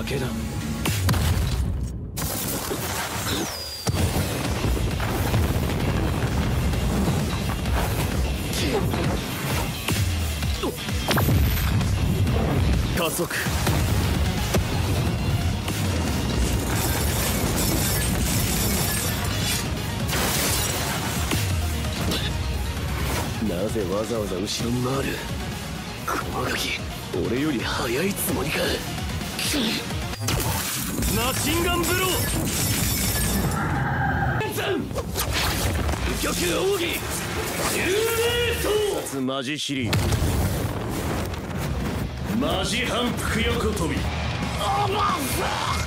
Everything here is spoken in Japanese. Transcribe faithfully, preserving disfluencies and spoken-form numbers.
だけだ。加速。なぜわざわざ後ろに回る。このガキ俺より速いつもりか。マシンガンブロー。右極奥義十霊刀。マジシリーマジ反復横跳び。